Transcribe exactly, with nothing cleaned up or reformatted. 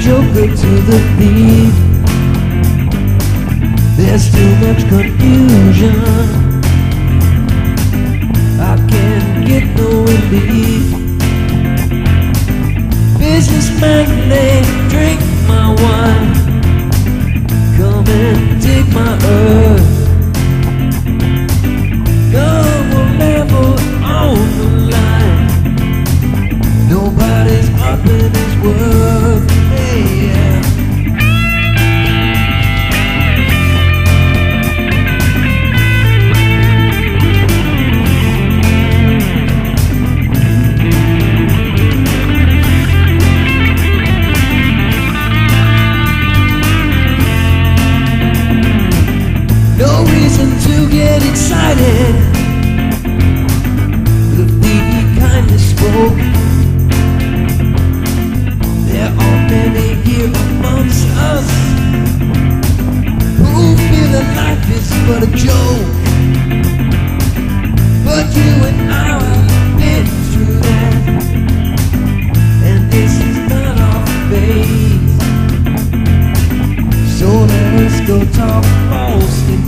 joker to the thief. There's too much confusion, I can't get no relief. Business magnate, drink my wine, come and take my earth. Come will level on the line, nobody's up in his worth. Hey, yeah. No reason to get excited, the thief kindly spoke. There are many here amongst us who feel that life is but a joke, but you and I have been through that, and this is not our fate. So let us go talk false.